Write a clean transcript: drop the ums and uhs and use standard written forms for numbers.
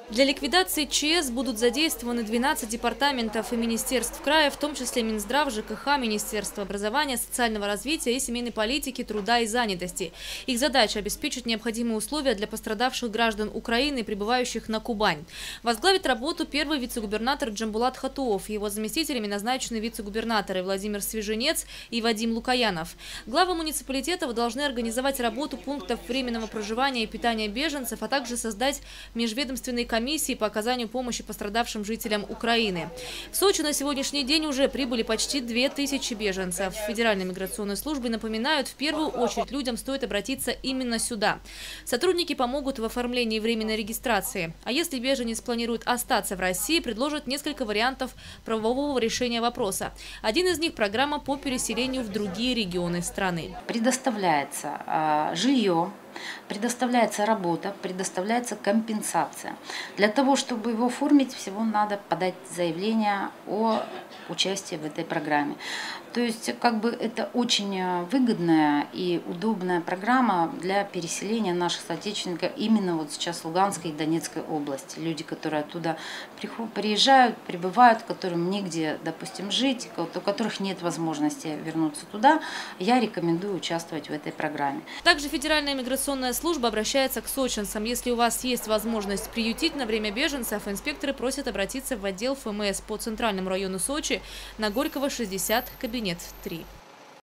Для ликвидации ЧС будут задействованы 12 департаментов и министерств края, в том числе Минздрав, ЖКХ, Министерство образования, социального развития и семейной политики, труда и занятости. Их задача – обеспечить необходимые условия для пострадавших граждан Украины, прибывающих на Кубань. Возглавит работу первый вице-губернатор Джамбулат Хатуов. Его заместителями назначены вице-губернаторы Владимир Свеженец и Вадим Лукаянов. Главы муниципалитетов должны организовать работу пунктов временного проживания и питания беженцев, а также создать межведомственные комиссии по оказанию помощи пострадавшим жителям Украины. В Сочи на сегодняшний день уже прибыли почти 2000 беженцев. Федеральной миграционной службы напоминают, в первую очередь людям стоит обратиться именно сюда. Сотрудники помогут в оформлении временной регистрации. А если беженец планирует остаться в России, предложат несколько вариантов правового решения вопроса. Один из них – программа по переселению в другие регионы страны. Предоставляется жилье, предоставляется работа, предоставляется компенсация. Для того, чтобы его оформить, всего надо подать заявление о участии в этой программе. То есть, это очень выгодная и удобная программа для переселения наших соотечественников именно вот сейчас в Луганской и Донецкой области. Люди, которые оттуда приезжают, прибывают, которым негде, допустим, жить, у которых нет возможности вернуться туда, я рекомендую участвовать в этой программе. Также Федеральная миграционная служба обращается к сочинцам. Если у вас есть возможность приютить на время беженцев, инспекторы просят обратиться в отдел ФМС по Центральному району Сочи на Горького, 60, кабинет 3.